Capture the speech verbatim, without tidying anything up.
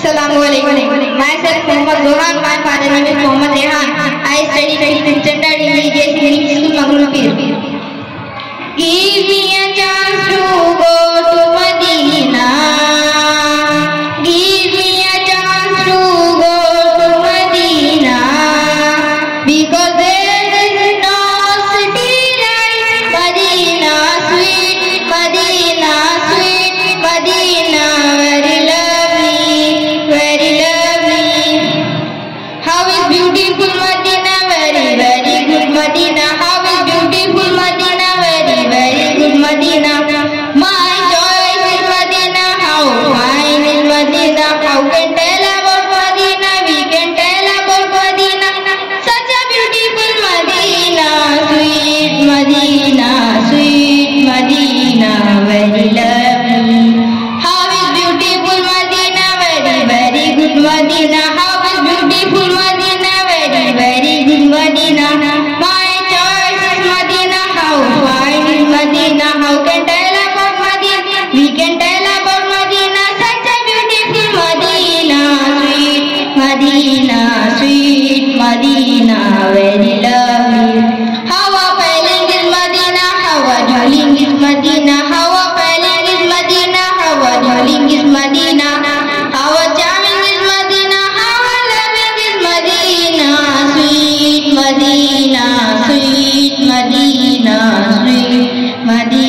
Assalamualaikum. Myself Muhammad Zohan. My father name is Muhammad Rehan. I study fifth standard in G G S English School, Mangrulpir. Give me a chance to go to Medina. Give me a chance to go to Medina, because there is no city like Medina, sweet Medina, sweet Medina, very lovely, very lovely. How is beautiful Medina, very, very good Medina. How is beautiful Medina, very, very good Medina. My choice is Medina, how fine is Medina. How can tell about Medina, we can tell about Medina. Such a beautiful Medina, sweet Medina, sweet Medina, very lovely. How is beautiful Medina, very, very good Medina. How is beautiful Medina, very, very good Medina. My choice is Medina, how fine is Medina. How can tell about Medina, we can tell about Medina. Such a beautiful Medina, sweet Medina, sweet Medina, very lovely. How appealing is Medina, how adorning is Medina. How appealing is Medina, how adorning is Medina. How charming is Medina, how loving is Medina. Sweet Medina, sweet Medina, sweet Medina.